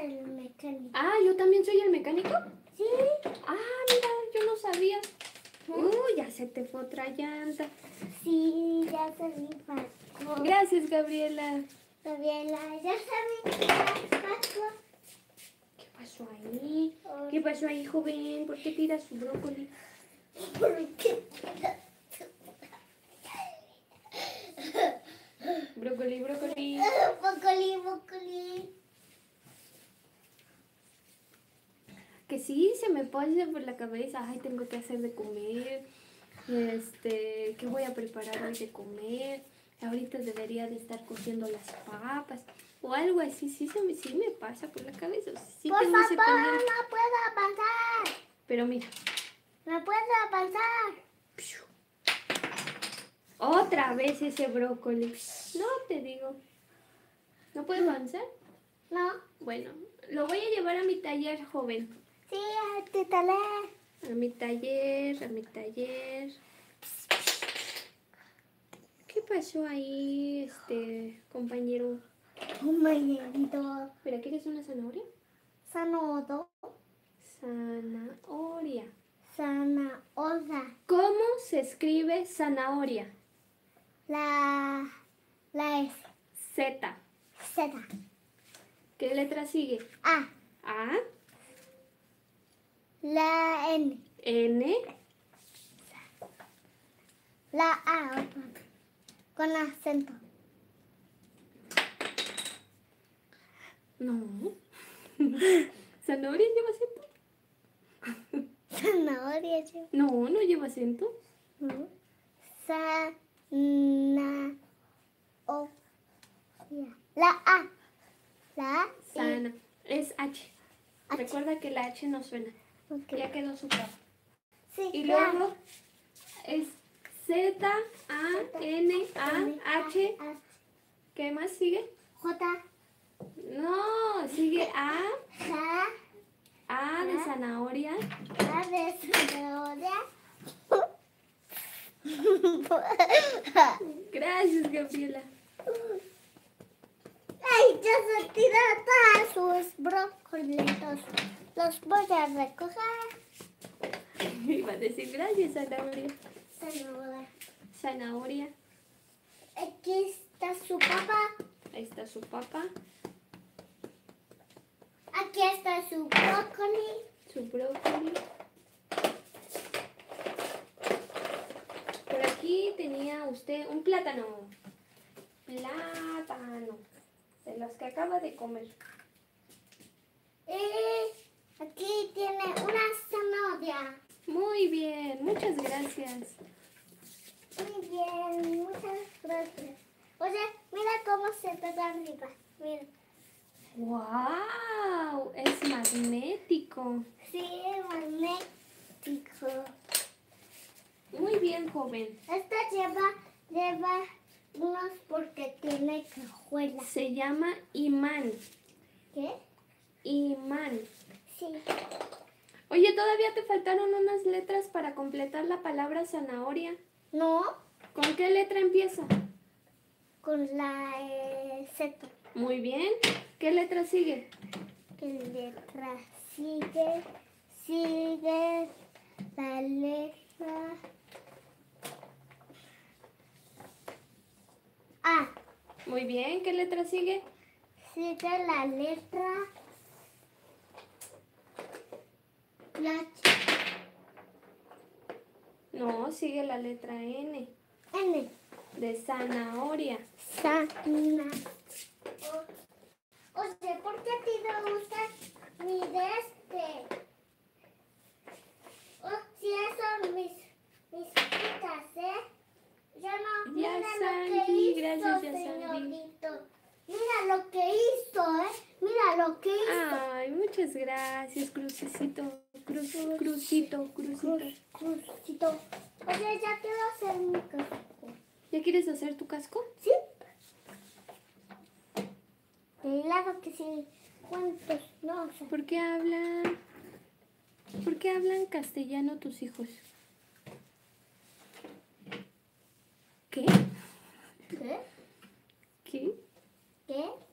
el mecánico. Ah, ¿yo también soy el mecánico? Sí. Ah, mira, yo no sabía. Ya se te fue otra llanta. Sí, ya se me pasó. Gracias, Gabriela. Gabriela, ya se me pasó. ¿Qué pasó ahí? ¿Qué pasó ahí, joven? ¿Por qué tira su brócoli? ¿Por qué? Brócoli, brócoli. Brócoli, brócoli. Que sí, se me pasa por la cabeza. Ay, tengo que hacer de comer. ¿Qué voy a preparar hoy de comer? Ahorita debería de estar cociendo las papas. O algo así. Sí me pasa por la cabeza. Sí Por tengo ese favor, pendiente. no puedo avanzar. Pero mira. No puedo avanzar. Otra vez ese brócoli. No te digo. ¿No puedo avanzar? No. Bueno, lo voy a llevar a mi taller, joven. Sí, te talé. A mi taller, a mi taller. ¿Qué pasó ahí, compañero? Un mañanito. Mira, ¿quieres una zanahoria? Sanodo. Zanahoria. Zanahoria. ¿Cómo se escribe zanahoria? La S. Z. Z. ¿Qué letra sigue? A. A. La N. N. La A. Con acento. No. ¿Zanahoria lleva acento? Zanahoria. No, no lleva acento. Zanahoria. La A. La A. Sana. Es H. Recuerda que la H no suena. Okay. Ya quedó su papa. Sí, Y claro. luego es Z, A, N, A, H. ¿Qué más sigue? J. No, sigue A. J. A de zanahoria. A de zanahoria. Gracias, Gabriela. Ay, ya se tiraron todos sus brócolis. Los voy a recoger. Iba a decir gracias, zanahoria. Zanahoria. Zanahoria. Aquí está su papá. Ahí está su papa. Aquí está su brócoli. Su brócoli. Por aquí tenía usted un plátano. Plátano. De los que acaba de comer. Y aquí tiene una zanahoria. Muy bien, muchas gracias. Muy bien, muchas gracias. Oye, mira cómo se pega arriba. Mira. ¡Wow! Es magnético. Sí, magnético. Muy bien, joven. Esta lleva unos porque tiene cajuela. Se llama imán. ¿Qué? Imán. Sí. Oye, todavía te faltaron unas letras para completar la palabra zanahoria. No, ¿Con qué letra empieza? con la Z. Muy bien. ¿Qué letra sigue? ¿Qué letra sigue? Sigue la letra A. Muy bien. ¿Qué letra sigue? Sigue la letra la No, sigue la letra N. N. De zanahoria. Sana. Oye, ¿por qué a ti no gusta mi de si esos mis citas, Yo no. Ya Mira Sandy, lo que hizo, gracias, ya Sandy. señorito. Mira lo que hizo, Mira lo que hizo. Ay, muchas gracias, crucecito. Crucito. Crucito. Oye, ya quiero hacer mi casco. ¿Ya quieres hacer tu casco? ¿Sí? Claro que sí. ¿Cuántos? No sé. ¿Por qué hablan castellano tus hijos? ¿Qué? ¿Qué? ¿Qué? ¿Qué?